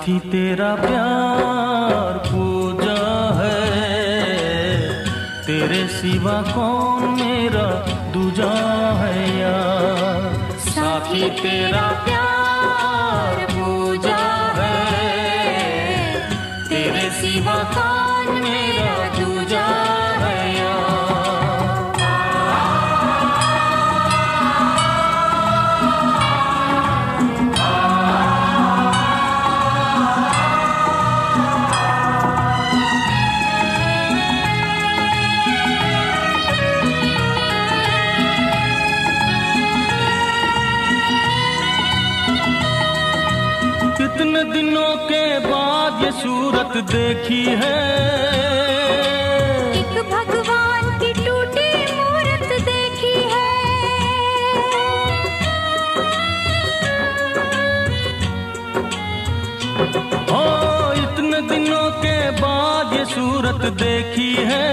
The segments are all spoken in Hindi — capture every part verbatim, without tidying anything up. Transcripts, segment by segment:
साथी तेरा प्यार पूजा है, तेरे सिवा कौन मेरा दूजा है यार। साथी तेरा प्यार पूजा है, तेरे सिवा कौन मेरा दूजा है यार। कितने दिनों के बाद ये सूरत देखी है, एक भगवान की टूटी मूरत देखी है। ओ इतने दिनों के बाद ये सूरत देखी है,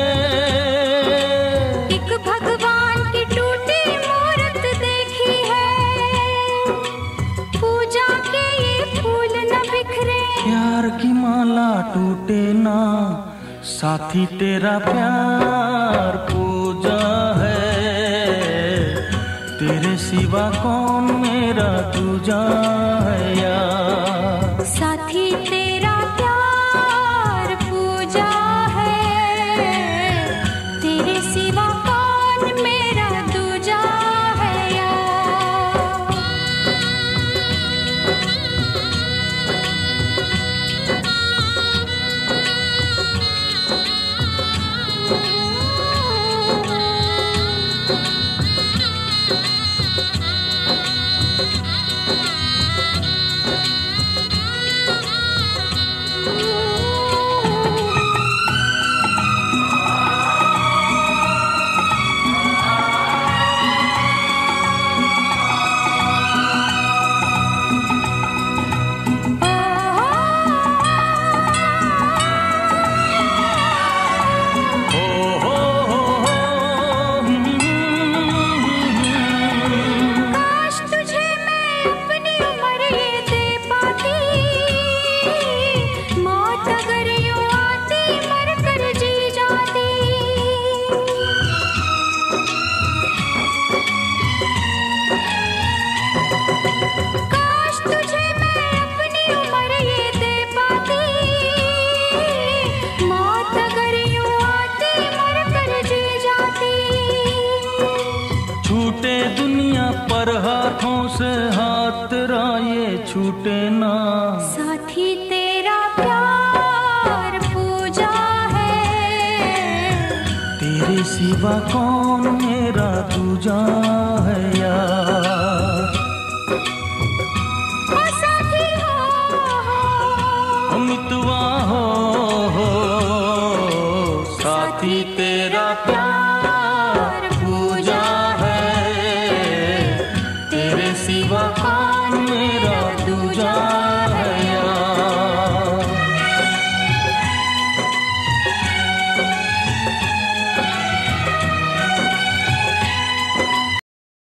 एक भगवान की टूटी मूरत देखी है। पूजा के ये फूल न बिखरे, प्यार की माला टूटे ना। साथी तेरा प्यार पूजा है, तेरे सिवा कौन मेरा दूजा है यार। साथी तेरा प्यार पूजा है, तेरे सिवा कौन मेरा दूजा है यार। छूटे दुनिया पर हाथों से हाथ तेरा ये छूटे ना। साथी तेरा प्यार पूजा है, तेरे सिवा कौन मेरा दूजा है यार। ओ साथी हो, मितवा हो, हो साथी तेरा प्यार